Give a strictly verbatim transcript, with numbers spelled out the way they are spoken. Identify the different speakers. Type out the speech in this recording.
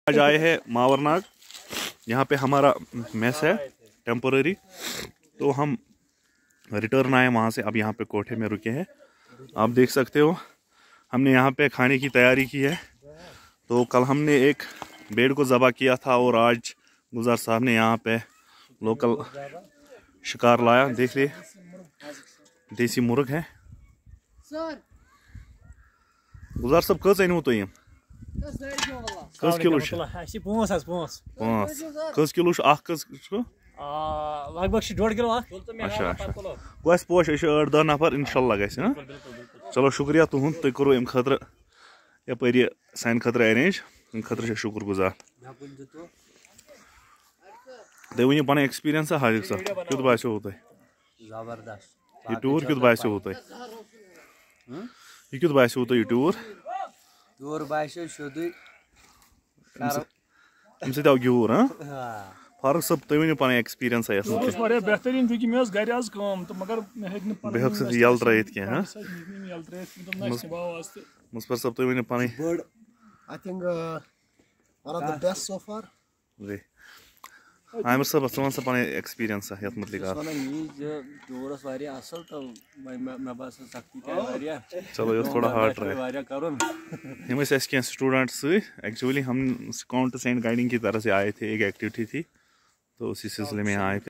Speaker 1: आज आए हैं मावरनाग, यहाँ पे हमारा मेस है टेम्पोररी, तो हम रिटर्न आए वहाँ से, अब यहाँ पे कोठे में रुके हैं। आप देख सकते हो हमने यहाँ पे खाने की तैयारी की है। तो कल हमने एक भेड़ को ज़बह किया था और आज गुलजार साहब ने यहाँ पे लोकल शिकार लाया। देख ले, देसी मुर्ग है। गुलजार साहब कस अनवो तुम कस किलो कस किलो कस
Speaker 2: लगभग डोड किलो।
Speaker 1: अच्छा अच्छा गो पोश अठ दह नफर इंशाल्लाह गि ना। चलो शुक्रिया तुहद, तुम करो अम खतर यपरी सान खतर अरेंज, अम खतर शुक्र गुजार। तुम वो पन एक्सपीरियंस हाजिक साहब क्युत बासो तुम
Speaker 2: जबरदस्त
Speaker 1: यह टूर क्युत बासो तुम यह क्युत बासो तुम यह टूर
Speaker 2: टूर बासो शुद्ध
Speaker 1: अम सौ गूर हाँ फारूक साहब तुम वो पन एक्सपीरियंस
Speaker 3: बेहतरीन थी कि मे घर आज कम तो मगर
Speaker 1: बे हेक यल त्रित कह मुस्फर साहब तुम वो पन
Speaker 4: I think uh, one of the best so far.
Speaker 1: जी आमिर साहब वन सा पन एक्सपीरियंस ये मुतलिक
Speaker 2: टूरस वारिया असल तो मैं बस सख्ती कर
Speaker 1: चलो ये थोड़ा हार्ड रहा हम कह स्टूडेंट सी एक्चुअली हम स्काउट एंड गाइडिंग की तरह से आए थे, एक एक्टिविटी थी तो उसी सिलसिले में यहाँ आए थे।